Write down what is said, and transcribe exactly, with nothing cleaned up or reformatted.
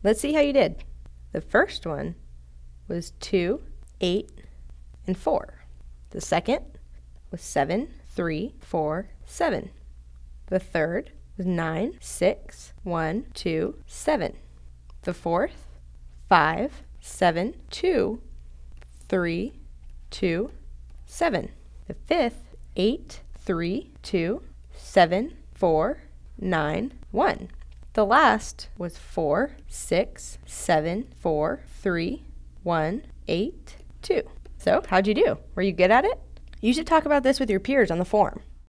Let's see how you did. The first one was two, eight, and four. The second was seven, three, four, seven. The third was nine, six, one, two, seven. The fourth, five, seven, two, three, two, seven. The fifth, eight, three, two, seven, four, nine, one. The last was four, six, seven, four, three, one, eight, two. So, how'd you do? Were you good at it? You should talk about this with your peers on the forum.